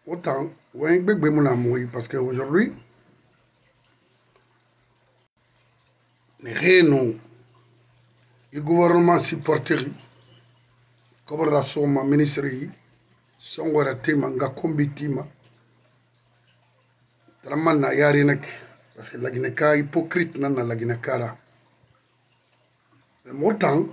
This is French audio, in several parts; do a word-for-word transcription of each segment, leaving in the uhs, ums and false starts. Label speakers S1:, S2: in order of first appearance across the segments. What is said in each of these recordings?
S1: Autant, ouais, parce qu'aujourd'hui, les réunions, le gouvernement supporteri, comme la Soma ministre, sont ratés, manga combitima, traman na yarinek, parce que la Guinée hypocrite n'a la Guinée cara. Mais autant,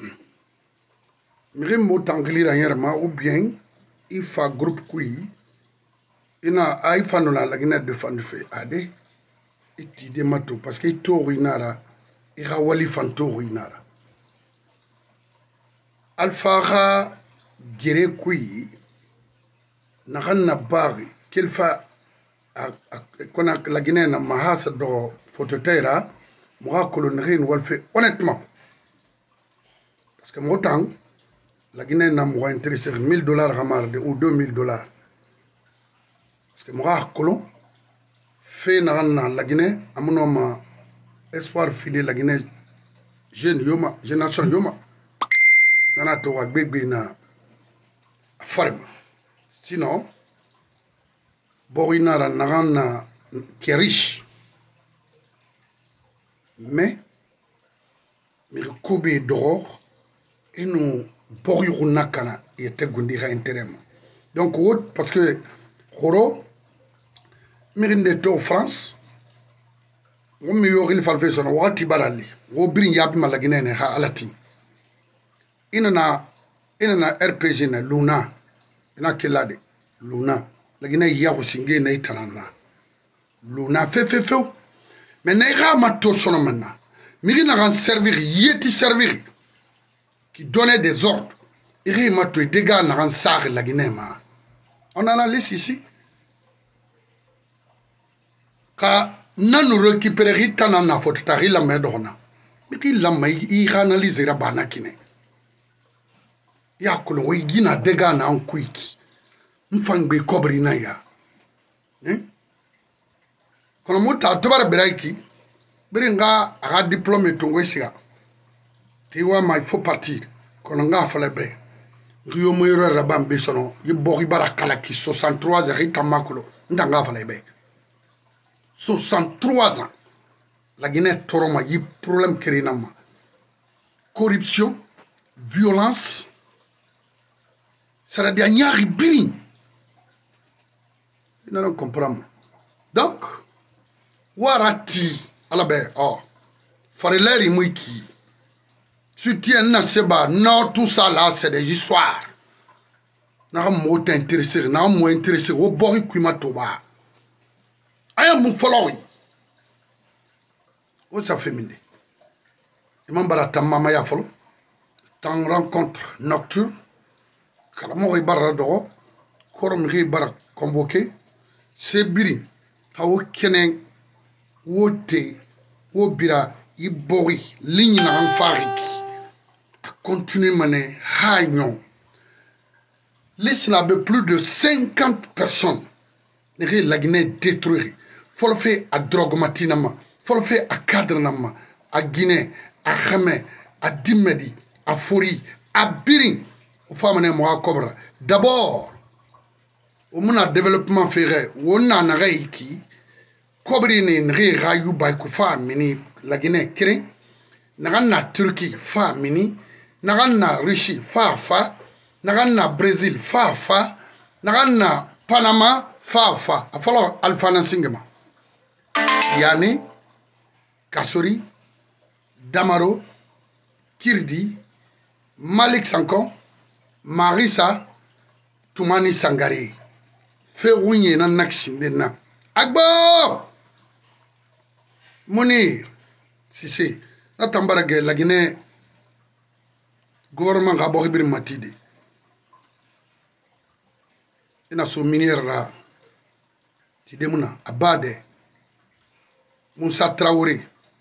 S1: mais autant que l'Iran ou bien, il faut groupe qui, il a iPhone la Guinée de fan de fait, adé, et il démato, parce qu'il tourne. Il a wali fanto inara. Alpha gere kui na bari qu'il fa kona la Guinée na mahasa do phototera moi colonnerie wal fait honnêtement parce que mon temps la Guinée na moi intéressé mille dollars ramarde ou deux mille dollars parce que moi colon fait na la Guinée amuno ma espoir fidèle la Guinée jeune yoma génération yoma nana to wa gbegbe na farm sinon borina ra nagana qui est riche mais mais kobe d'or et nous borina kana était gundira intérêt donc parce que khoro mirinde to France on mi yoril falfe sono wati balali wo birin yabi malagine ne ha alati inana inana R P G na Luna ina kelade Luna la Guinée ya ko singe na itanana Luna fe fe fe mais na ga mato sono manna mi na gan servir yeti servir qui donnait des ordres iri mato des gars na gan sar la Guinée ma on a la liste ici ka nanu récupérer tanana faute tari la medona mi ki la mai i analyser ra bana kine ya kulo wi gina dega na ankuiki mfangbe kobri na ya eh kono muta tobar beraiki biringa aga diplôme tongo siga tiwa mai faut partir kono nga fala be riyo moyro rabambe sono yibori barakala ki soixante-trois ans kamakulo ndanga fala be soixante-trois ans la Guinée toroma yi problème kérinama corruption violence ça dit anyari biri ils ne comprennent donc warati ala be oh fareleri muiki soutien na seba non tout ça là c'est des histoires na mo t'intéresser na mo intéressé au bori kuima toba aya mu follow o ça féminin imam barata mama ya follow tant rencontre nocturne kala mo barra do korom ri bar convoqué c'est biri hawo kenen wote wo bira ibori ligne na en fariki a continuer mané hañon l'islam de plus de cinquante personnes ne la Guinée détruire faut le faire à drogue matinama faut le faire à cadre nama à Guinée à Khamé à Dimedi à Fori à Biri au famane mo cobra d'abord au mona développement ferait on a na reiki kobri ni nri rayu bay ku fa mini la Guinée kire na Turquie fa mini na Russie fa fa na Brésil fa fa na Panama fa fa afalo alfana singema yani Kasori Damaro Kirdi Malik Sankon Marissa Toumani Sangare fait rouiller na naksinde na agbo Monir si c'est na tambara ge la Guinée gouvernement ga bo bir matide ina so minière la ti demuna abade Moussa Traoré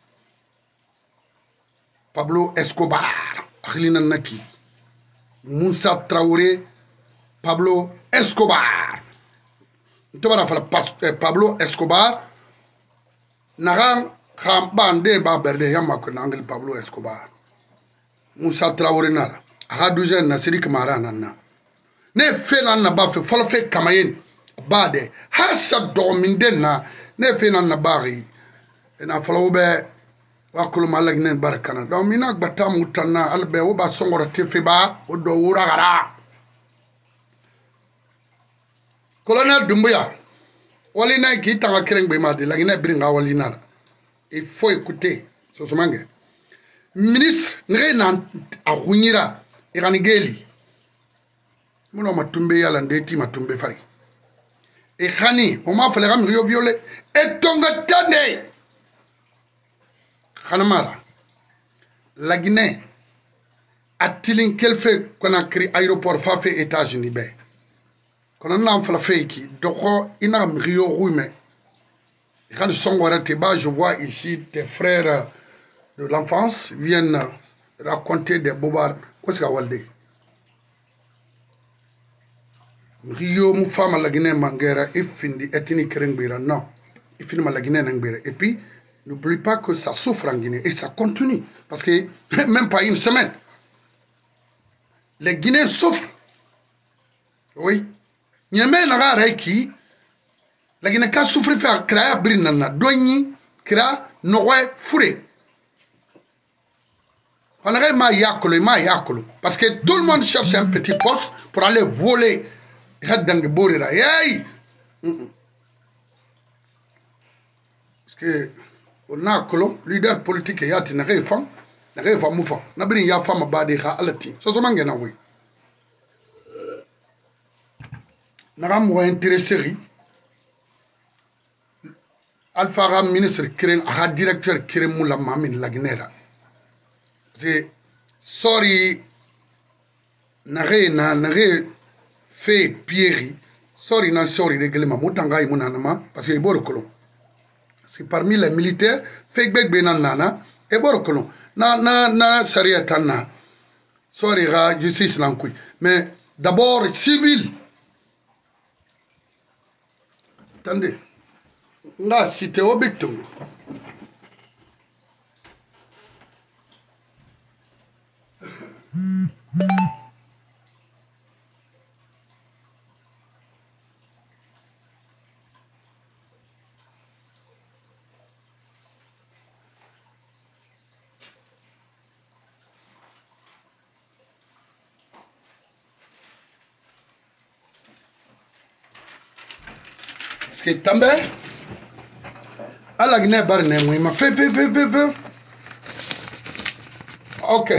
S1: Pablo Escobar akhlina naki Moussa Traoré Pablo Escobar ntobara fala Pablo Escobar naran khambande ba berde yamma ko nangel Pablo Escobar Moussa Traoré nara aha douze na Sirik Mara nanna ne fe nan na ba fe folo fe kamayen bade hasa dominden na ne fe na bari na falawo be wa kulu malagnen barakana do mina gbata mutanna albe wo ba songora tefe ba o do wura gara Colonel Doumbouya wali na ki tanga kereng be ma de la gina bringa wali na il faut écouter so so mange ministre ngre na ahunyira iranigeli muno matumbe yala ndeti matumbe fari e khani o ma fale gam rio violé et tonga tande khanamara la Guinée a tilin quel fait qu'on a créé aéroport fa fait États-Unis be kono na fala feki doko ina rio ruime quand Songorate ba je vois ici tes frères de l'enfance viennent raconter des bobards koska walde Rio mu fama la Guinée mangera ifindi etini kerengbira non ifini la Guinée nangbira et puis n'oublie pas que ça souffre en Guinée et ça continue parce que même pas une semaine les Guinéens souffrent oui nyame na ga reiki la Guinée ka souffre faire créer brinana doni kra noé fure on aurait ma yakolo ma yakolo parce que tout le monde cherche un petit poste pour aller voler Radang Borira, hey! Parce que on a colo, leader politique yati na refan, na refa mufa, na brin ya fama badi ha alati. So so mange na we. Na ram wa intéressé Alpha Ram ministre kiren a directeur kiren mula mamin la Guinée. C'est sorry na re na na re fait Pierre, sorry non sorry règlement mutanga imunanama parce que borokolo c'est parmi les militaires fait beg benanana et borokolo na na na saria tanna sorry ra justice lankui mais d'abord civil attendez nga cité objectif parce que tambe ala Guinée bar ne mo ma fe fe fe fe fe ok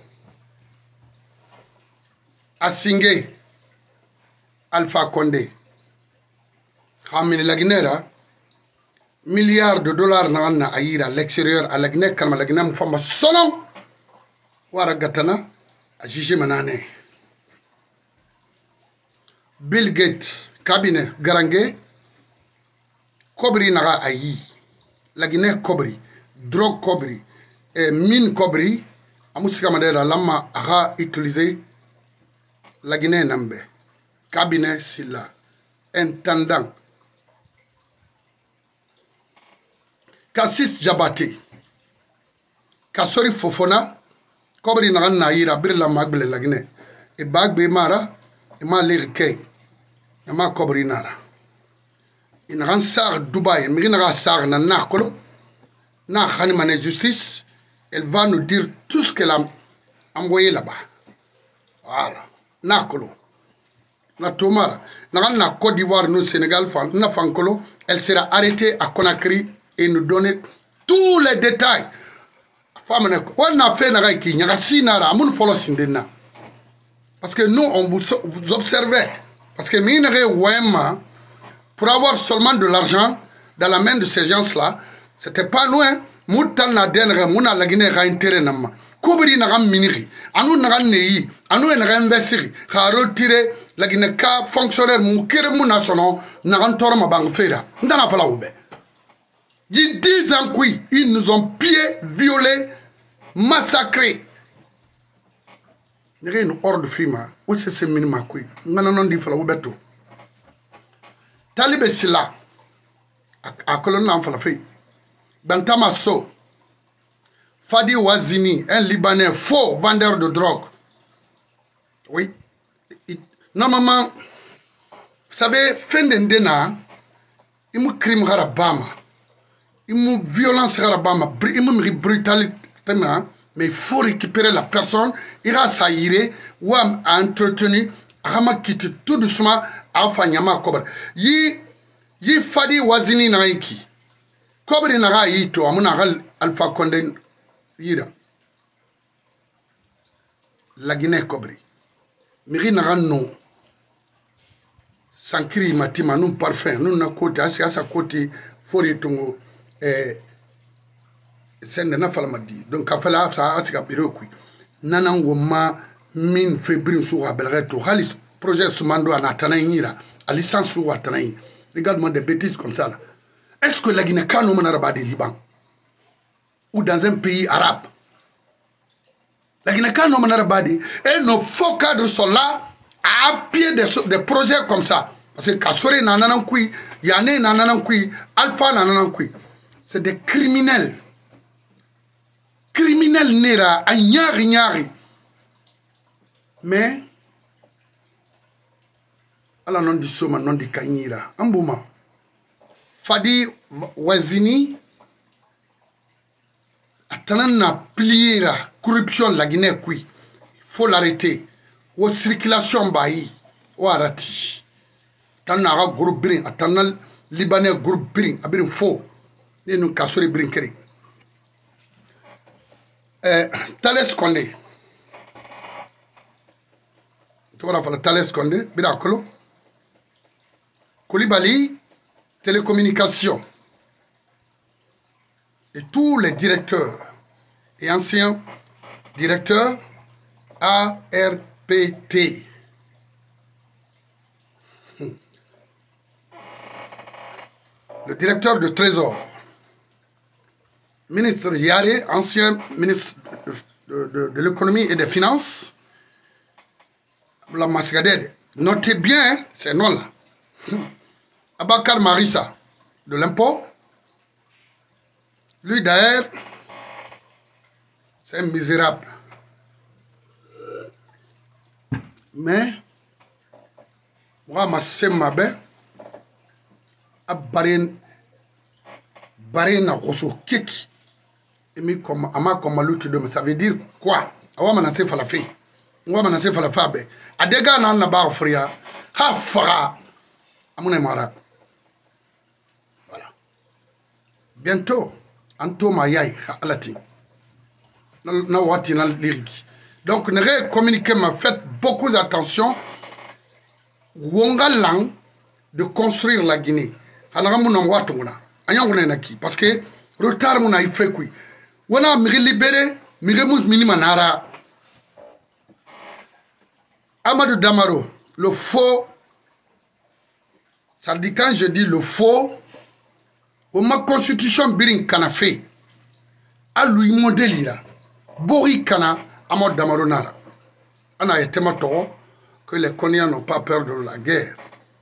S1: Asingé Alpha Condé xamini la Guinée la milliards de dollars na na ayira à l'extérieur à la Guinée kalma la Guinée mo famba sonon wara gatana a jugé manane Bill Gates cabinet garange Kobri naga ayi la Guinée Kobri drogue Kobri et mine Kobri amusika madela lama aga utiliser la Guinée nambe cabinet silla intendant Kassis Jabate Kasori Fofona Kobri naga na yira birla magbele la Guinée e bagbe mara e ma lirke e ma Kobri nara in ran sar Dubaï, mais il n'a sar na nakolo, na khani justice, elle va nous dire tout ce qu'elle a envoyé là-bas. Voilà, nakolo, na tomara, na na Côte d'Ivoire, nous Sénégal, na fankolo, elle sera arrêtée à Conakry et nous donner tous les détails. Femme ne, on a fait na raiki, na si nara, amun folo sindena. Parce que nous on vous, vous observait, parce que minere wema. Pour avoir seulement de l'argent dans la main de ces gens-là, c'était pas nous, hein. Moutan na denre, mouna la Guinée ra intérêt nama. Koubri na ram miniri, anou na ram neyi, anou na ram investiri, ra retirer la Guinée ka fonctionnaire moukere mouna sono, na ram torma bang fera. Ndana fala oube. Ils disent en quoi ils nous ont pillés, violés, massacrés. N'y a une ordre fima, où c'est ce minima quoi. N'ana non di fala oube tout. Talibé Silla, à colonne en falafé. Bantamasso, Fadi Wazini, un Libanais faux vendeur de drogue. Oui. Normalement, savez fin d'endena imu crime harabama imu violence harabama imu brutalité mais il faut récupérer la personne il a saïré ou a entretenu a quitté tout doucement a fanyama kobar yi yi fadi wazini na iki kobri na ga yito amuna gal Alpha Condé yira la Guinée kobri miri na ganno sankiri matima nous parfum nous na côté à sa côté fori tungo eh sende na falmadi donc afala sa asika biro kui nanan woma min febrin su abelreto halis projet sumando anatana yira à licence su atana. Regarde-moi des bêtises comme ça là. Est-ce que la Guinée quand on a des Liban ou dans un pays arabe la Guinée quand on a des et nos faux cadres sont là à appuyer des, des projets comme ça parce que Kassori nanana kui Yane nanana kui Alpha nanana kui c'est des criminels criminels nera a nyari nyari mais ala non di soma non di kanyira ambuma fadi wazini atanana pliera corruption la Guinée kui faut l'arrêter ou circulation bayi ou arati tanara groupe brin atanal libanais groupe brin abin faux ni nous Kassori brin keri eh Tales Condé tu vois la Tales Condé birakolo Koulibaly, télécommunications et tous les directeurs et anciens directeurs A R P T. Le directeur du Trésor, ministre Yare, ancien ministre de, de, de l'économie et des finances, la Masgadede. Notez bien ces noms-là. Abakar Marissa de l'impôt, lui d'ailleurs, c'est un misérable. Mais, moi, ma sœur Mabé, a barré na rosso keki, et mi comme ama comme l'autre de ça veut dire quoi? Awa manase falafi, awa manase falafabe. Adega na na ba ofria, ha fara. Voilà. Bientôt, Anto Mayai, Alati. Donc, ne communiquer ma faites beaucoup d'attention. Wongalang de construire la Guinée. Parce que retard mon a fait quoi. On a libéré, Miremus Minimanara. Amadou Damaro, le faux. Ça dit quand je dis le faux, au ma constitution birin kana fait, à lui modèle là, Bori kana Amod Damaronara. On a été maton que les Koniens n'ont pas peur de la guerre.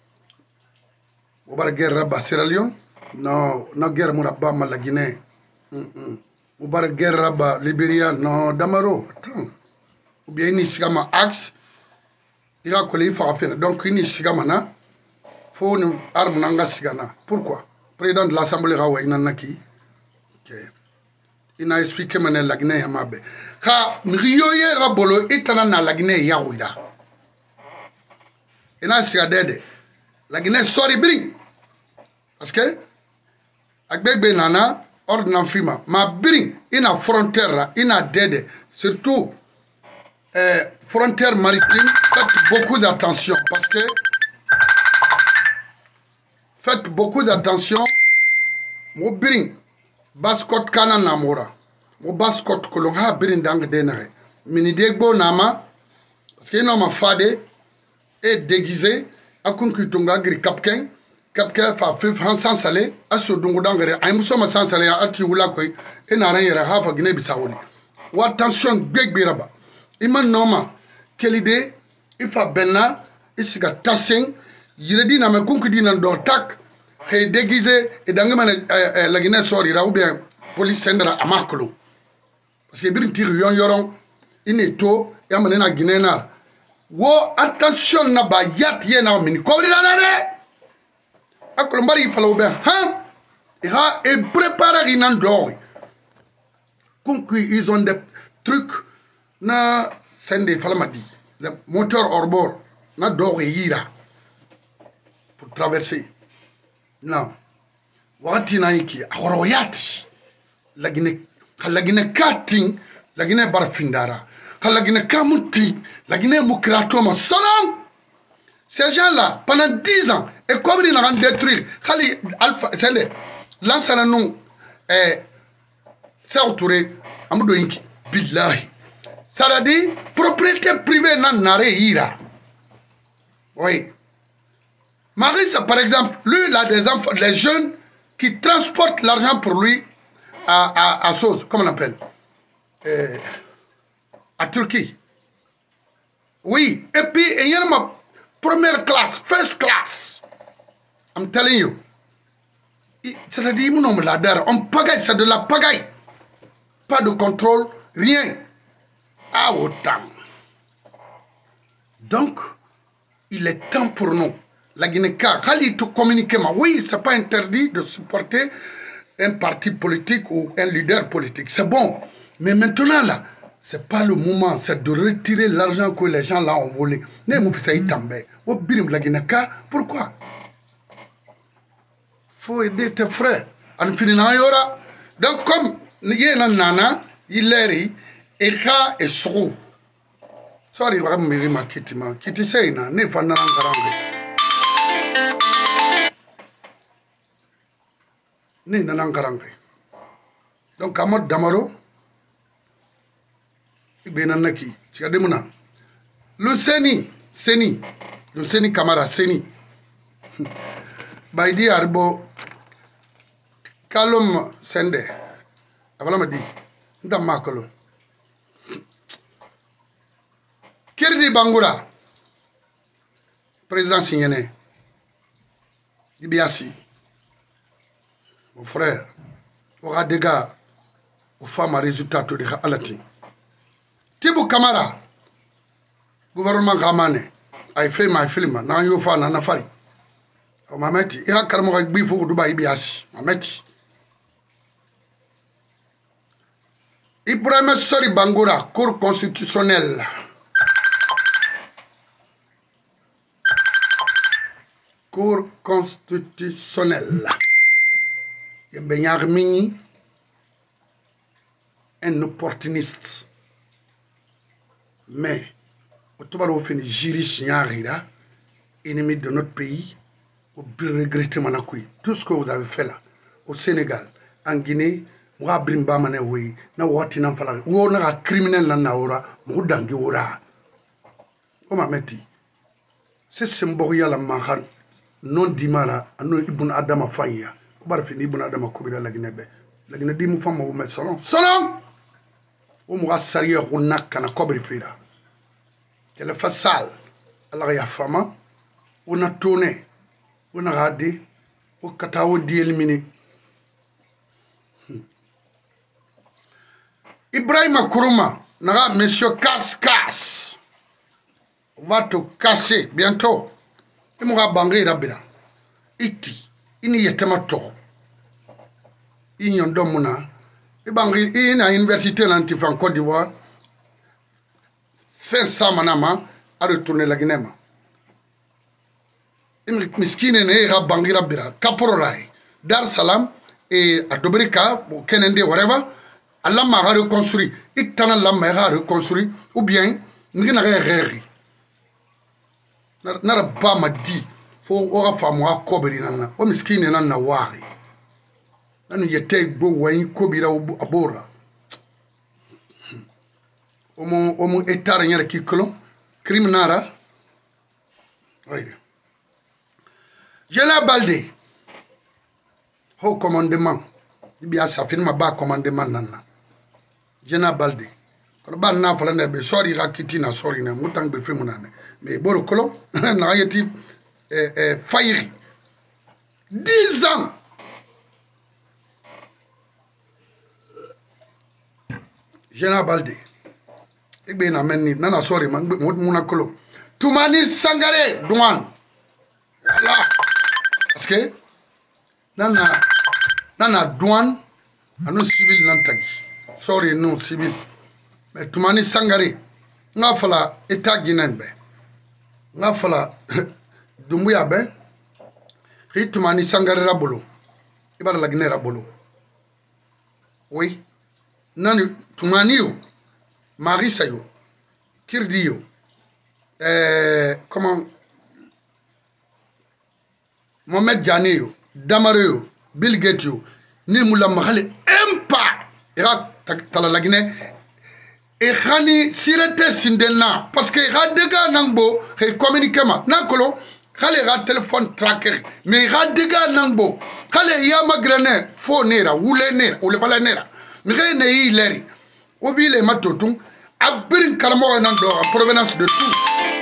S1: Au bar guerre Rabba Sierra Leone, non, non guerre Mourabba la Guinée. Au bar guerre Rabba Libéria, non Damaro. Attends. Ou bien il sigama axe, il a collé il faut faire. Donc il sigama na. Faut une arme nanga sigana. Pourquoi? Président de l'Assemblée Rawa inanaki. Il a expliqué maintenant la Guinée Yamabe. Ka Rioye Rabolo itana na la Guinée Yaouida. Il a sigadede. La Guinée sorry bring. Parce que Agbegbe nana ordre fima. Ma bring ina frontière ina dede. Surtout euh, frontière maritime. Faites beaucoup d'attention parce que faites beaucoup d'attention. Mo bring baskot kana namora. Mo baskot kolonga bring dang denare. Mini degbo nama parce que non ma fade est déguisé akun kitunga gri kapken kapken fa fif hansan salé aso dungu dangare ay muso ma san salé ati wula koy ina ran yara hafa gine bisawoli. Wa attention gbegbe raba. Iman noma kelide ifa benna isiga tassing yiredi na me kunku dina do tak xey déguisé et danga man la Guinée sorira ou bien police sendra amakolo parce que birin tir yon yoron ineto yamane na Guinée na wo attention na ba yat ye na mini ko dina na de akolo mbari falo be ha ira et préparer une d'or conclu ils ont des trucs na sende falamadi le moteur hors bord na d'or yira pour traverser non wakati na iki akoroyati lagine lagine cutting lagine barfindara lagine kamuti lagine mukrato ma sonon ces gens-là pendant dix ans et comme ils n'ont détruire khali alpha c'est l'ancien nom est c'est autouré amudo inki billahi ça veut dire propriété privée nan nare ira oui Marie par exemple lui il a des enfants les jeunes qui transportent l'argent pour lui à à à Sos comment on appelle euh, à Turquie oui et puis il y a ma première classe first class I'm telling you c'est-à-dire on pagaille, c'est de la pagaille. Pas de contrôle, rien. Ah, autant. Donc, il est temps pour nous. La Guinée-Ca, communiquer, oui, c'est pas interdit de supporter un parti politique ou un leader politique. C'est bon. Mais maintenant, là, c'est pas le moment. C'est de retirer l'argent que les gens là ont volé. Pourquoi? Faut aider tes frères. Donc, comme il y a un nana, il est eka et sou. Sorry, je vais me dire que ma kiti say na ne fa na ngarange. Ne na ngarange. Donc, Amad Damaro, ibena naki. Tu as demuna. Le Seni, Seni, le Seni Kamara, Seni. Baidi Arbo. Kalum Sende, avala ma di, nta makolo. Kirdi Bangura, président Signé, Ibiasi, mon frère, aura des gars, aux femmes à résultat de Alati. Tibou Kamara, gouvernement Gamane, a fait ma film, n'a eu fan en affaire. Mameti, il y a carrément un bifou de Ibiasi, Mameti. Ibrahim Sori Bangura, Cour constitutionnelle. Cour constitutionnelle. Yembenyar Mini, un opportuniste. Mais, au Toubaro fini juriste Nyarira, ennemi de notre pays, au regretter Manakoui. Tout ce que vous avez fait là, au Sénégal, en Guinée, wa brimba mane we na wati na fala wo na criminel na naura mu dangi wora o ma meti c'est sembo yalla ma khan non dimara anu ibn adama fanya ko bar fi ibn adama ko bi la ginebe la gine di mu fam mo met salon salon o mu asariya ko nakana ko bi fira tele fasal allah ya fama una tourner una gadi o katawo di éliminer Ibrahim Kourouma, naga monsieur casse casse, va te casser bientôt. Il m'aura bangé rabira. Iti, ini yetemato. Inyon domuna. Il bangé, il a université l'antif en Côte d'Ivoire. Fin ça manama a retourné la Guinée. Il miskine ne ira bangé rabira. Kapororai, Dar Salam et à Dobrika, ou Kenende, whatever. Allah m'a reconstruit. Il t'a n'a reconstruit. Ou bien, nous n'avons rien. Nous n'avons pas m'a dit. Faut aura femme à cobri nana. O miskine nana wari. Nous y était beau wani kobira à bora. Au mon au mon état rien qui colon. Crime nara. Oui. Jela Balde. Haut commandement. Il y a ça fait ma bas commandement nana. Jena Balde. Quand ban na fala ne be sorry rakiti na sorry na mutang be fimu na mais boro kolo na yati eh eh fairi dix ans Jena Balde. Igbe na menni na na sorry man muna kolo Toumani Sangaré douane là parce que nana nana douane anu civil nantagi sorry non civil mais Toumani Sangaré nga fala état guinéen be nga fala Doumbouya be ri Toumani Sangaré rabolo ibara la Guinée rabolo oui nani Toumani yo Marissa yo Kirdi yo euh, comment Mohamed Diané yo Damaro yo Bill Gates yo ni mula mahale empa ira tala la Guinée e khani sirete sindena parce que ga dega nangbo he communique ma nakolo khale ga téléphone tracker mais ga dega nangbo khale ya magrene fo nera wule nera wule fala nera mi ga ne yi leri o bi le matotung abirin karamo nan do en provenance de tout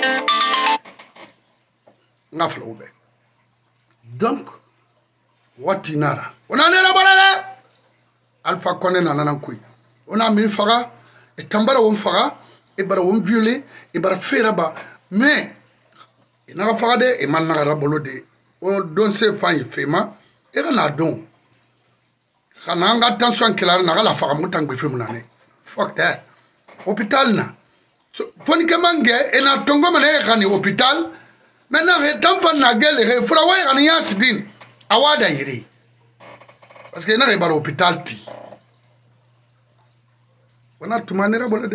S1: ngafla ube donc watinara ona nera balala Alpha Condé nanana kuy ona mi faga et tambara on faga e bara on violer e bara feraba mais ina faga de e man na rabolo de o don se fan fema e kana don kana nga tension clair na la faga mutangbe femu nane fuck that hôpital na foni kemange e na tongo mane khani hôpital maintenant he tamfan na gele he fura way khani yasidin awada yiri parce que na re bara hôpital ti wana tumanera bolade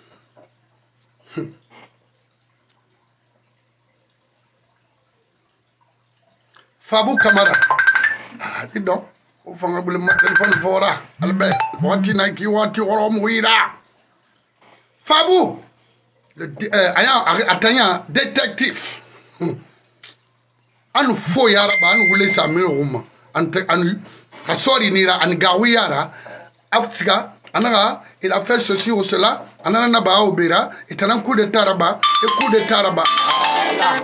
S1: Fabou Camara ah dis donc au fond le téléphone fora albe wati na ki wati orom wira Fabou le euh, aya atanya détective anu fo yara ba anu wule sa miruma ante anu kasori nira an gawiyara afsiga anaga il a fait ceci ou cela anana ba obera et un coup de taraba et coup de taraba ah,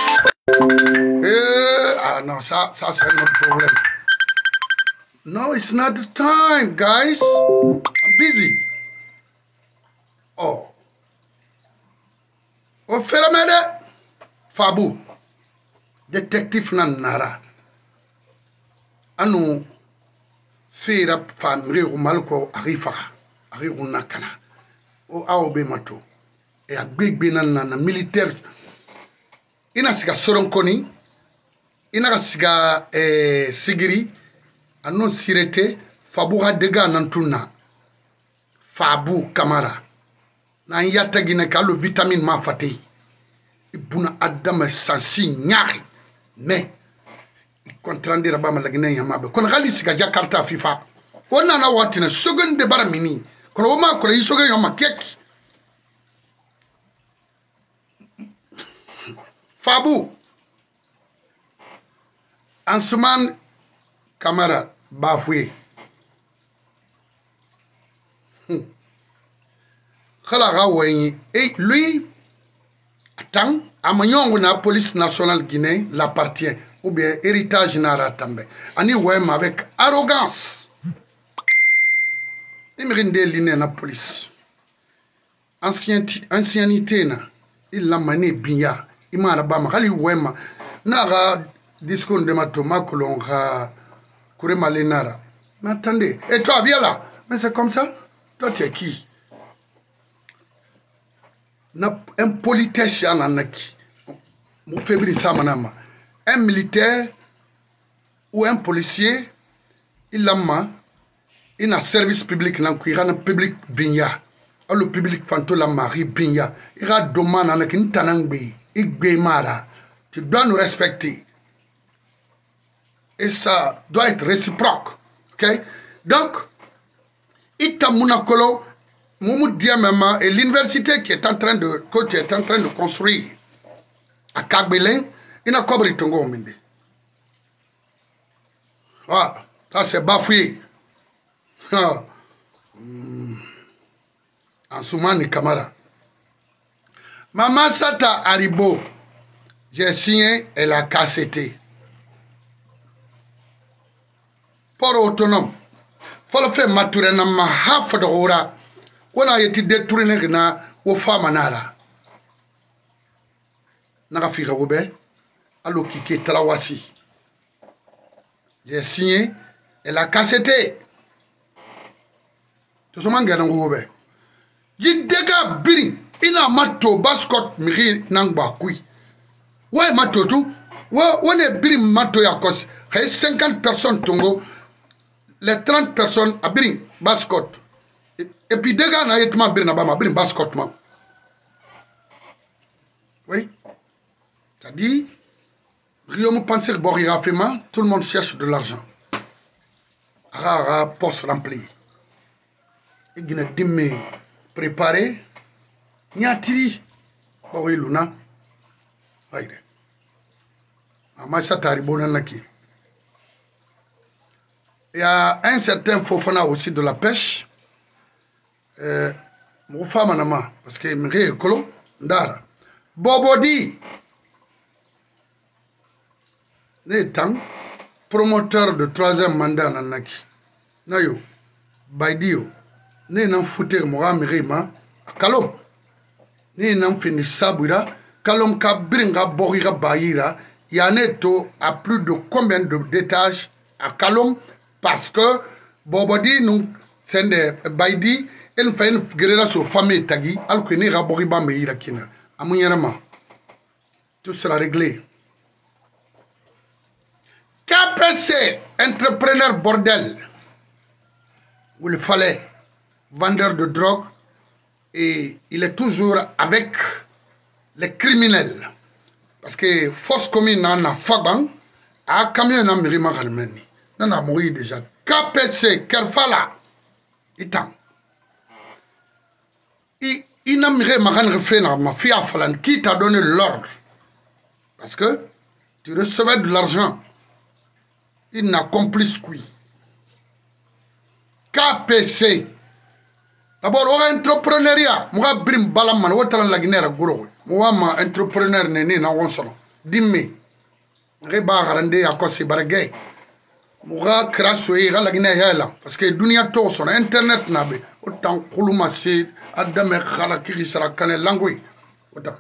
S1: eh, ah non ça ça c'est notre problème. No, it's not the time, guys. I'm busy. Oh. O feramede Fabou détective nanara anu fera famre o malko arifa ariru nakana o aobe mato e agbegbe nanana militaire ina siga soronkoni ina siga eh, sigiri anu sirete Fabou ha dega nantuna Fabou Camara na yata gine ka lo vitamine ma fati ibuna adama sansi nyari mais contrandi raba ma lagine yamabe kon gali siga Jakarta FIFA ona na watina seconde bara mini kono o ma ko yi soge yama keki Fabou Ansuman Camara bafoué hmm. Et lui, attends, à la police nationale guinéenne l'appartient, ou bien héritage nara tambe. Ani ouem avec arrogance. Il me rende l'iné na police. Ancienneté na, il l'a mané bien. Il m'a rabama, kali ouem nara discours de ma toma kolon ra kure malenara. Mais attendez, et toi viens là. Mais c'est comme ça. Toi tu es qui? Un politicien un militaire ou un policier il a il a service public il a un public binya le public fanto la mari binya il a demandé à une tanangbe il mara tu dois nous respecter et ça doit être réciproque, ok? Donc il t'a monacolo Moumou Diamema et l'université qui est en train de que tu es en train de construire à Kagbelin, il n'a pas pris ton go minde. Ah, ça c'est bafoué. Ah, mm. Ansoumani Camara. Maman Sata Haribo, j'ai signé et la casseté. Pour autonome, faut le faire maturer dans ma half de hora. On a été détruit na au femme nara. naga fi Robert allo kike talawasi. J'ai signé elle a casseté. Tout ce monde gagne Robert. Ji dega biri ina mato bascot miri nangba kui. Ouais mato tout. Ouais on est biri mato ya kos. Hay cinquante personnes tongo. Les trente personnes à biri bascot. Et puis dega na yetma biri na ba ma biri bascot ma. Oui. Ça dit Rio me pense que Borira fait mal, tout le monde cherche de l'argent. Rara poste rempli. Il y a des dîmes préparés. Il y a tiri. Oui, Luna. Il y a un certain Fofana aussi de la pêche. Euh, mon femme, parce que je suis colo. Bobodi. Nétan, promoteur de troisième mandat nanaki. Nayo, Baidio, né nan fouter mora mirima, kalom. Né nan fini sabura, kalom ka bringa borira baïra, yaneto à plus de combien d'étages à kalom, parce que Bobodi nous, c'est de Baidi, elle fait une guerre sur famille tagi, alors que n'est raboriba meira kina. Amouyerama, tout sera réglé. K P C, entrepreneur bordel, où il fallait vendeur de drogue et il est toujours avec les criminels. Parce que fausse commune en a fagban, a camion en mirima galmeni. Non, a mouru déjà. K P C, Kerfala, itam. Il n'a miré ma reféna, ma fille à Falan, qui t'a donné l'ordre. Parce que tu recevais de l'argent. Il n'a complice qui. K P C. D'abord, on entrepreneuriat. Moi, brim balaman, on est la Guinée à Gouro. Moi, ma entrepreneur n'est na wonsono. Dimmi. Reba garande à cause baragay. Moi, crasse la Guinée là. Parce que dunia to son internet nabe. Autant kuluma se adame khala kiri sara kane langui. Autant.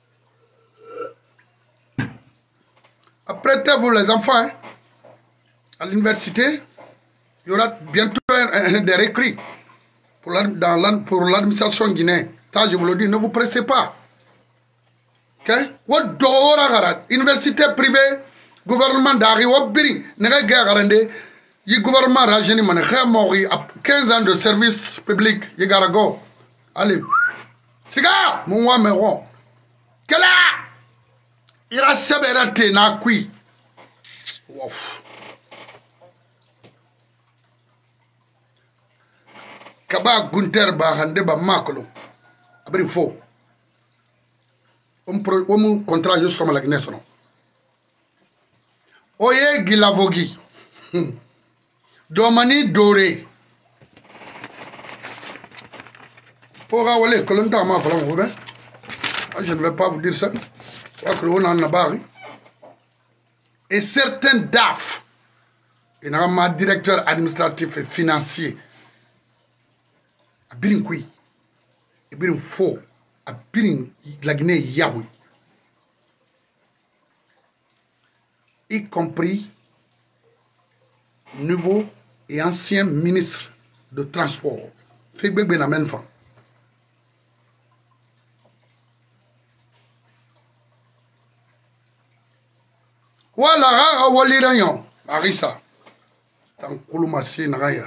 S1: Apprêtez-vous les enfants. Hein? À l'université, il y aura bientôt des récrits pour l'administration guinéenne. Ça, je vous le dis, ne vous pressez pas. Ok? Université privée, gouvernement d'Ari, Wabiri, n'est-ce pas gouvernement Rajani, quinze ans de service public, il y a go. Allez. Siga, mon wa meron. Quelle il a sévérité na kui. Ouf. Kaba Gunther ba hande ba makolo abri fo on pro on contrat juste comme la Guinée sono oye gilavogi domani doré pour awale kolonta ma fala mo ben je ne vais pas vous dire ça parce que on en a barri et certains D A F et ma directeur administratif et financier a birin kui, a birin fo, a birin la Guinée Yahweh, y compris nouveau et ancien ministre de transport. Fait bébé na même fois. Voilà, rara wali rayon, Arisa, tant kuluma si nagaya.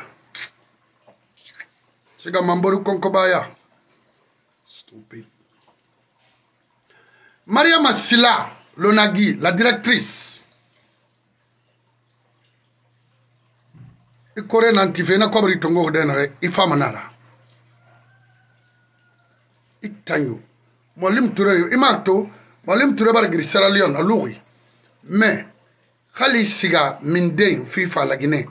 S1: C'est comme Mamboru Konkobaya. Stupide. Maria Massila, Lonagui, la directrice. Il corée nantife na kwabri tongo denere ifamanara. Itanyo. Molim Touré, imakto, Molim Touré bargri Sierra Leone, Alouri. Mais, Khali Siga Mindé, FIFA la Guinée.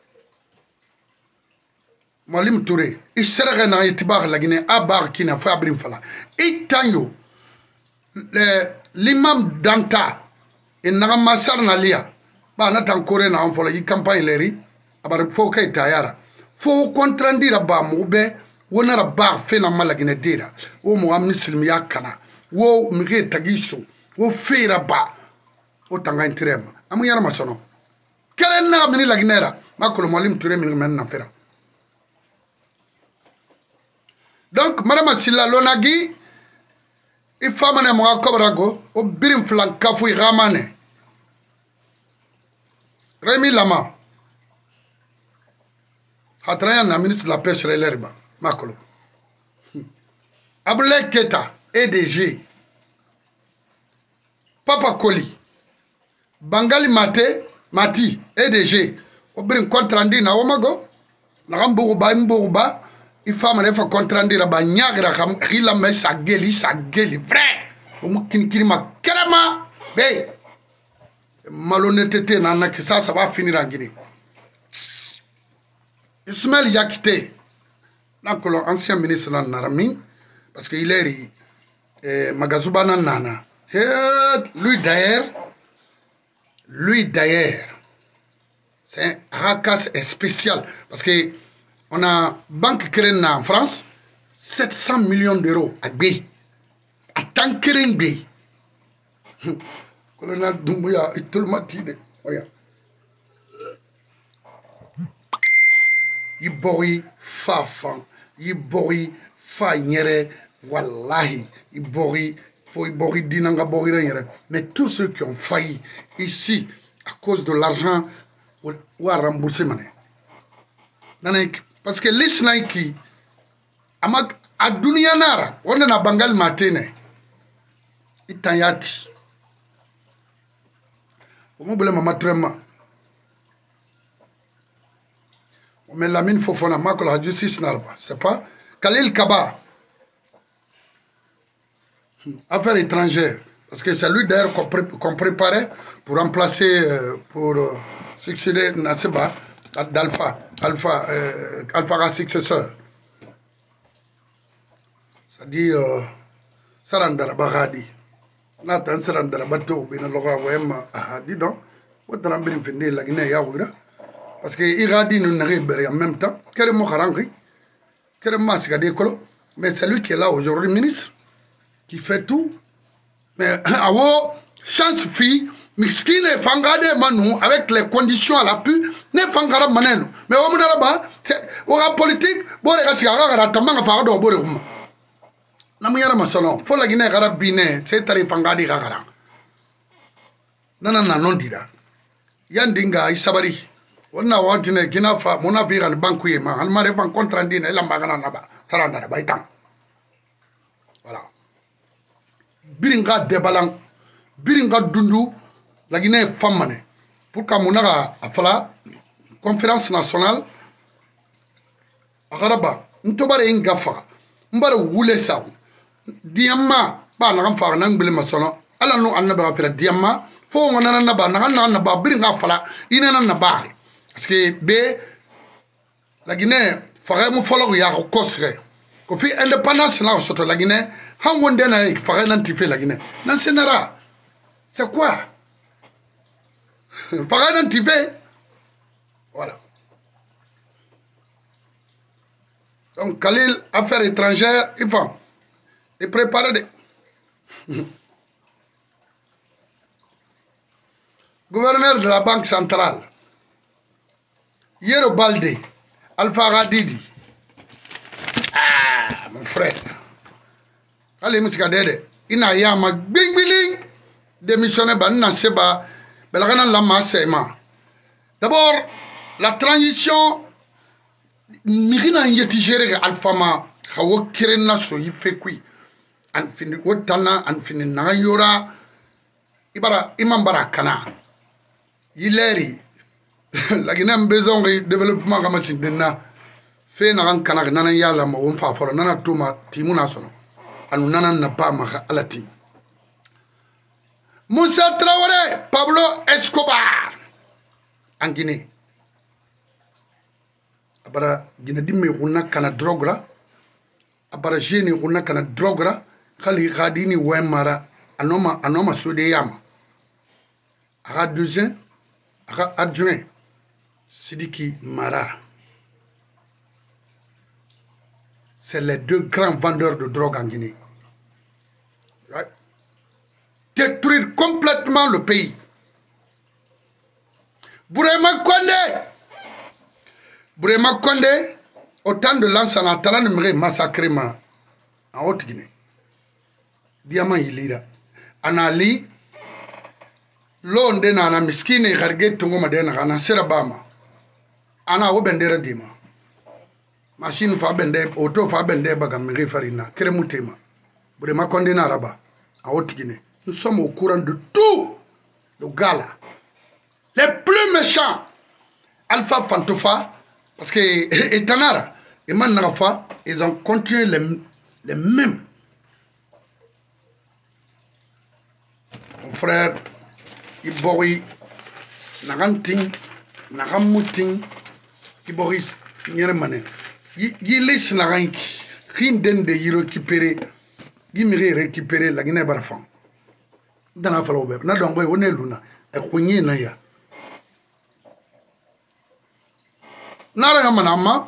S1: Molim Touré, il serait dans Itibar la Guinée, à Bar Kina, Fabrim Fala. Et Tanyo, l'imam Danta, et Namassar Nalia, Banatan Corée, en folie, il campagne les abar Foka et Tayara. Faut contrandire à Bamoube, ou n'a bar fait la Guinée dira, ou Mohamed Silmia Kana, ou Mire Tagiso, o feira ba o tanga intrem amu yara masono kelen na mini lagnera makolo molim ture min men na fera. Donc madame Silla Lonagi il famane mo akabrago o birim flan kafu ramane Rémi Lama hatrayan na ministre de la pêche l'herba makolo Abdoulaye Keita E D G Papa Koli Bangali Mate Mati E D G o birim kontrandi na omago na gambo ba mbo ba il femme ne fa contrandira ba nyagra xam xila me sa geli sa geli vrai o mu kin kirima karama be malhonnêteté na na ça ça va finir en Guinée. Ismaël Yakité donc l'ancien ministre na Narami parce que il est eh, Magazuba na nana eh, lui d'ailleurs lui d'ailleurs c'est un cas spécial parce que on a banque créée en France, sept cents millions d'euros à B. À tant que B. Colonel Doumbouya, il tout le monde dit. Il bori fa fan, il bori fa nyere, wallahi, il bori, faut il bori dinanga bori nyere. Mais tous ceux qui ont failli ici à cause de l'argent, ou à rembourser monnaie. Parce que l'Islam qui a dunia nara, on a bangal matene, itayati. On m'a dit maman trema. On met la mine fofona makol la justice narba. C'est pas Khalil Kaba. Affaires étrangères. Parce que c'est lui d'ailleurs qu'on préparait pour remplacer, pour succéder Nasseba. d'Alpha, Alpha, euh, Alpha successeur. C'est-à-dire, Sarandara Bagadi. Nathan Sarandara Bato, Binaloga Wema, ah, dis donc, où est-ce que tu as la Guinée Yaoura? Parce que Iradi nous n'a en même temps, quel est mon harangri, quel est mon mascadécolo, mais c'est lui qui est là aujourd'hui, ministre, qui fait tout. Mais, ah, oh, chance fille. Miskine fangade manu avec les conditions à l'appui ne fangara maneno mais au monde là-bas au politique bon les gars gara tamanga fa do bore kuma na muyara masolo fo la Guinée gara bine c'est tari fangadi gara nana na non dira yandinga isabari onna wantine gina fa mona fi ran banku yema al mare fan contrandine ela mbagana na ba saranda ba itam voilà biringa debalang biringa dundu la Guinée est femme. Pour que mon a la conférence nationale, Araba, n'tobare ingafa, m'bare wule sa, diamma, ba na fa na ngble masono, ala no annaba fa diamma, fo ngana na ba na na na ba biringa fala, inana na ba. Parce que B, la Guinée, fare mu folo ya ko kosre. Ko fi indépendance na soto la Guinée, han wonde na fare nan ti fait la Guinée. Nan senara. C'est quoi? Farad tu fais. Voilà. Donc, Khalil, affaires étrangères, il faut. Il prépare des. Gouverneur de la Banque centrale, Yero Balde, Alpha Radidi. Ah, mon frère. Allez, monsieur Kadede, il n'a y'a ma bing biling démissionné, ben, n'a pas. D'abord, la transition, Mirina Yetigere Alphama, Hawo Kirena so y fait qui, and fini Wotana, and fini Nayora, Ibara Imambara Kana, Yileri, la Guinée besoin de développement comme si Dena, fait Naran Kanak Nana Yala, mon fa for Nana Tuma, Timunason, and Nana Napama Alati. Moussa Traoré, Pablo Escobar, en Guinée. Abara Guinée dimé runa kana drogra, abara jeni runa kana drogra, khali khadini wemara anoma anoma sudeyama. Aga deuxième, aga adjoint, Sidiki Mara. C'est les deux grands vendeurs de drogue en Guinée. Right? détruire complètement le pays. Bourema Kondé, Bourema Kondé, autant de Lansana, Tala numéré massacré en Haute-Guinée. Diamant il Anali, l'onde nana miskine garge tungo madena kana serabama. Ana obendera dima. Machine fa bende, auto fa bende bagamiri farina, keremutema. Bourema Kondé na Araba, en Haute-Guinée. Nous sommes au courant de tout le gars là. Les plus méchants, Alpha Fantofa, parce que Etanara et Manarafa, ils ont continué les, les mêmes. Mon frère, Ibori, Naranting, Naramouting, Iboris, Nyeremane. Il laisse Naranki, Rinden de y récupérer, il me récupérer la Guinée Barfan. Dans la Falobe, Nadongo, on est Luna, et Khouigné Naya. Nara yamanama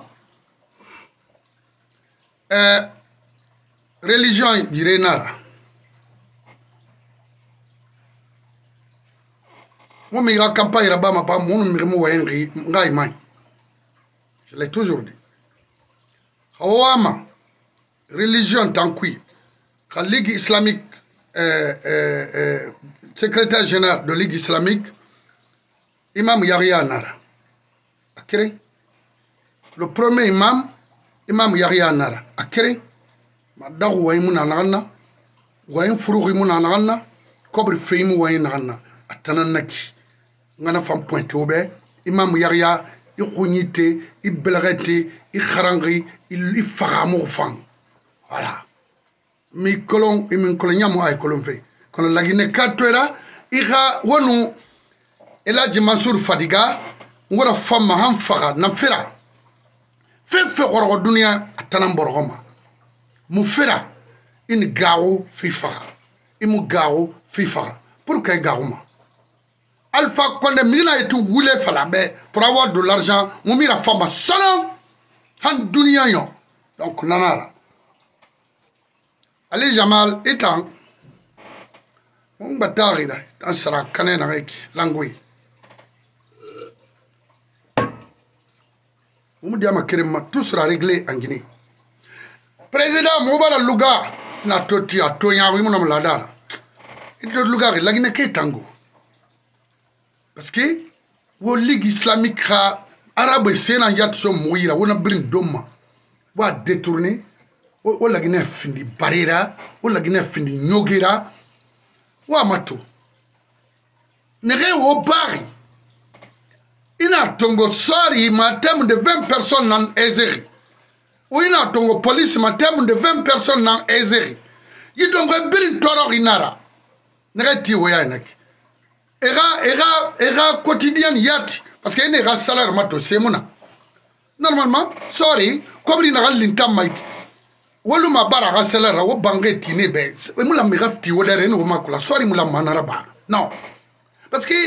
S1: euh, religion dire nara mo mi ga campagne là bas ma pas mon mi mo wayengi ngai mai je l'ai toujours dit hawama religion tankui la Ligue islamique euh, euh, euh, secrétaire général de Ligue islamique Imam Yahya Nara akere. Le premier imam, imam Yahya Nara, akere, madahu wa imuna nagana, wa infuru imuna nagana, kobri feimu wa nagana, atananaki, ngana fam pointe obe, imam Yahya, i khunyite, i belagete, i kharangri, i faramu fang. Voilà. Mi kolon, i min kolonyamu ay kolon fe. Kono lagine katwera, i ha wonu, Eladji Mansour Fadiga, ngora fama han faga, namfira. Fait fait au dunia atanam borgoma mu fera in gawo fifa imu gawo fifa pour que gawma Alpha Condé mina et tout voulait faire pour avoir de l'argent mu mira fama salam han dunia yo donc nanara Ali Jamal étant on batari da dans sera kanena avec langui tout sera réglé en Guinée. Président Moubara Louga na toti a tonya wi mon amlada. Il doit Louga la Guinée ke tango. Parce que wo Ligue islamique ha arabe sena yat so moyira wona brin doma. Wa détourner o la Guinée findi barira, o la Guinée findi nyogera. Wa mato. Nere o bari. Il a tongo sorry ma terme de vingt personnes nan ezeri. Ou il a tongo police ma terme de vingt personnes nan ezeri. Il dongo birin toro inara. Nereti oya nek. Era era era quotidien yati parce que il n'est pas salaire mato c'est mona. Normalement sorry kobri na linta mike. Wolu ma bara ga salaire wo bangé tine be. Mula mi gafti wodere no makula sorry mula manara ba. Non. Parce que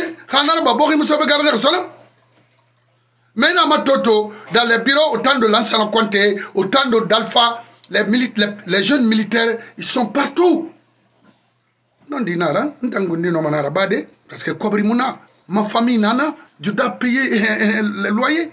S1: maintenant, dans les bureaux, autant de l'ancien Conté, autant d'Alpha, les, les, les jeunes militaires, ils sont partout. Non, dinara, parce que Kobrimuna, ma famille nana, je dois payer le loyer.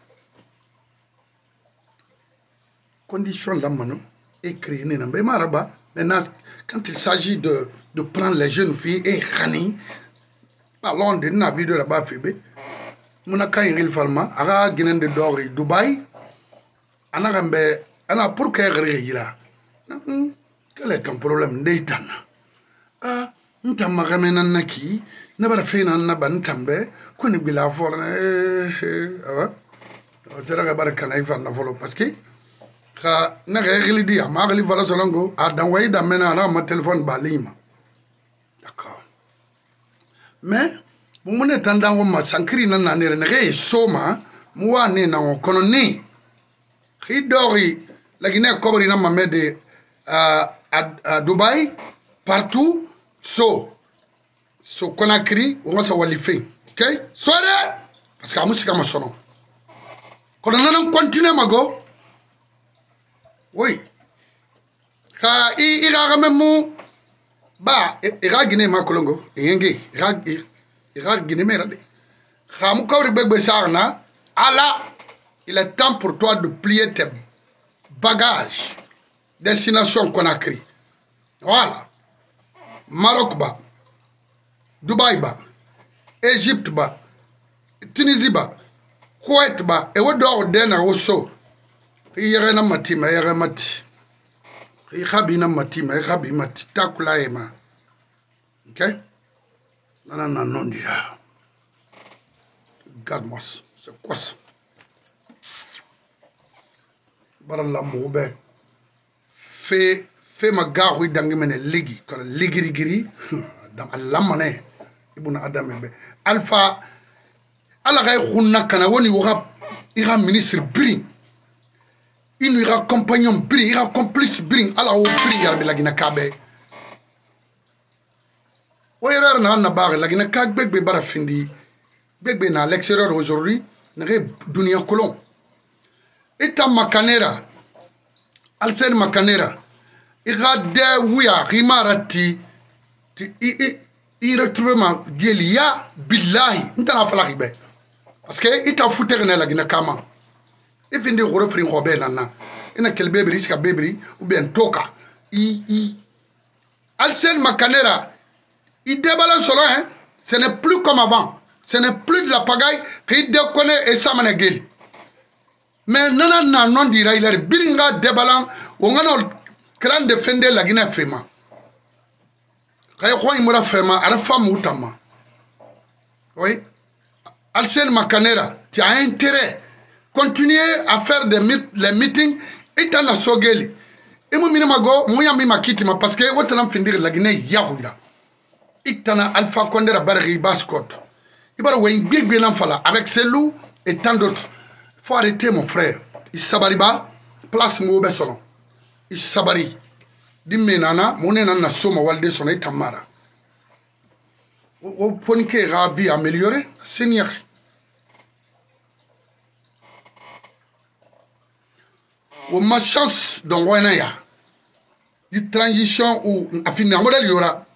S1: Condition là, maintenant, est créée. Maintenant, quand il s'agit de, de prendre les jeunes filles et Khani, alors, de na vidéo là-bas, Fébé. Muna ka yiril falma, aga Guinée de Dori, Dubaï. Ana gambe, ana pour que yira. Quel est ton problème d'Eitana? Ah, n'tam magamena naki, n'abara fena n'aban tambe, kuni bila forne, ah, c'est la baraka ifan na volo parce que, ka na régli dia, ma régli vala solongo, a danway da mena na ma téléphone balima. D'accord. Mais, vous m'avez tendance à me sancrer dans la neige, soma, moi, né dans le colonné. Ridori, la Guinée a couvert dans ma mère à Dubaï, partout, so, so Conakry, on va se voir les faits. Ok? Soirée! Parce que la musique a sonné. Quand on a continué, ma go, oui. Quand il a même mou, ba ira Guinée ma kolongo yenge ira ira Guinée mera de kham kawri begbe sarna ala il est temps pour toi de plier tes bagages destination Conakry voilà Maroc ba Dubaï ba Égypte ba Tunisie ba Kuwait ba e wodo dena woso yere na matima yere mati khabi na matima khabi mati takula ema ok nana na non dia garde-moi c'est quoi ça baralla moube fait fait ma garu dangi mene ligi ko ligiri giri dam allamane ibuna adam be alpha ala gay khunna kana woni wora ira ministre brin inu ira compagnon brin ira complice brin ala o brin yarbi lagina kabe o erreur na na bare lagina kag begbe bara findi begbe na l'extérieur aujourd'hui nare dunia kolon ita makanera alsen makanera ira de wiya rimarati ti i i retrouvement gelia billahi ntana falaki be parce que ita foutere na la gina kama ifindi goro frin khobe nana ina kel bebri ska bebri ou bien toka i i alsen makanera il déballe solo hein ce n'est plus comme avant ce n'est plus de la pagaille qui déconne et ça mena geli mais nana na non dira il est biringa déballant on ngano clan de fende la gina fema kay ko imura fema ara femme utama oui Alsen Makanera, tu as intérêt continuer à faire des mit les meetings et dans la sogeli et moi minamago moya mi makiti ma parce que wotana findir la Guinée yahuira itana Alpha Condé barri bascot ibara wen gbegbe nan fala avec ses loups et tant d'autres. Faut arrêter mon frère il sabariba place mo be solo il sabari dimme nana monena na soma walde sona itamara o fonike ravi améliorer seigneur o ma chance donc on a ya une transition ou a fini modèle yora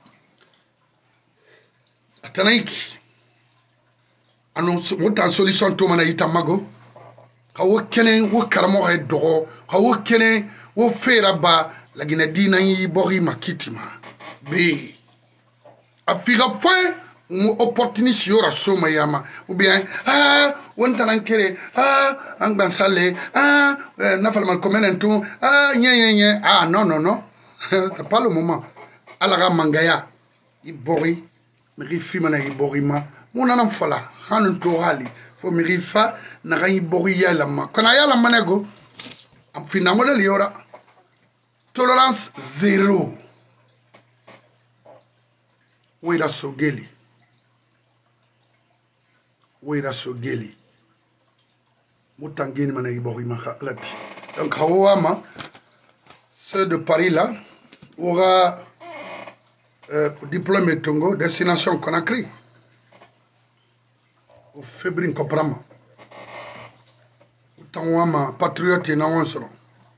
S1: atanaiki annonce montant solution to mana itamago hawo kenen wo karamo ay dogo hawo kenen wo fera ba la gina dina yi bori makitima be afiga foi une opportunité yora soma yama ou bien ah wonta nankere ah angban sale ah nafal mal comenentu ah nye nye nye ah non non non c'est pas le moment alaga mangaya ibori mi fimana ibori ma monana fola hanun to hali fo mi rifa na ga ibori yala ma kana yala manego am fina model yora tolérance zéro wira sogeli wira sogeli mutangeni mana ibori ma khalati donc hawama ceux de Paris là aura euh, diplôme Tongo destination Conakry au février comprama tangwama patriote na wonsoro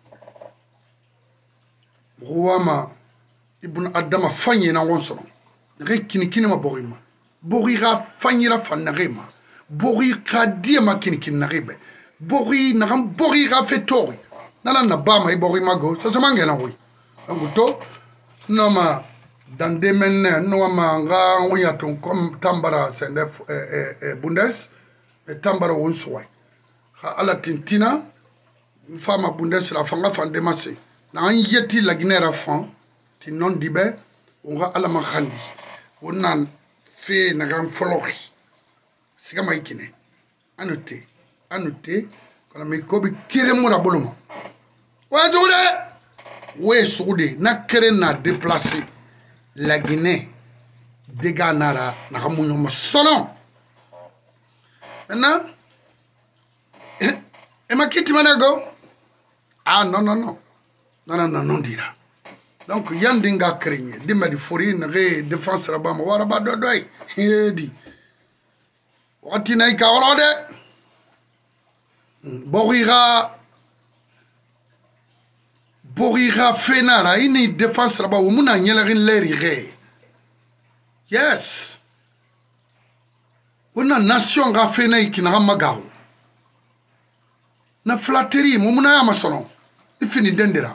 S1: ruwama ibn adama fanyi na wonsoro rekini kini ma borima borira fanyira fanarema bori kadima kini kini narebe bori na ram borira fetori nana na bama ibori mago ça se mangena oui anguto noma dans des men no manga onya ton comme tambara sende eh, eh, bundes et tambara wonsoi ha ala tintina fama bundes la fanga fande masse na an yeti la ginera fan ti non dibe on ga ala ma khandi wonan fe na gam folori siga maikine anote anote kana me ko bi kire mo rabolo wa jode we soude na kere na déplacer la Guinée dégâts nara na kamunyo masono maintenant et ma kiti manago ah non non non non non non non dira donc yandinga krenye dimba di fori na re défense raba ma wara ba do doy di wati nay ka orode borira porira fenara ini défense raba umuna nyelarin lerire yes una nation ga fena ikina magawo na flatterie mumuna ya masono ifini dendera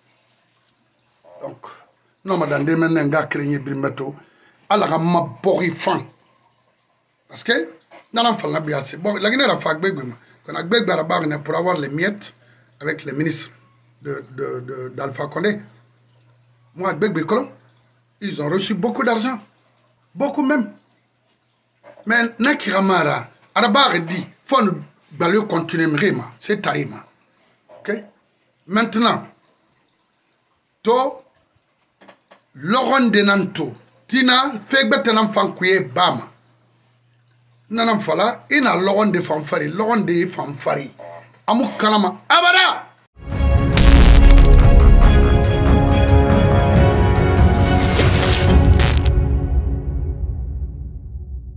S1: donc non madame de men nga krenye brimeto ala ga mabori fan parce que dans fa la biase bon la guinée la fa gbeguma kon agbegba ra ba pour avoir les miettes avec les ministres de de de d'Alpha Condé moi agbegbe ko ils ont reçu beaucoup d'argent beaucoup même mais nakiramara araba dit faut balé continuer mrema c'est tarima OK maintenant to Laurent Denanto tina fegbetanam fankuye bama nanam fala ina Laurent de fanfari Laurent de fanfari amu kanama abada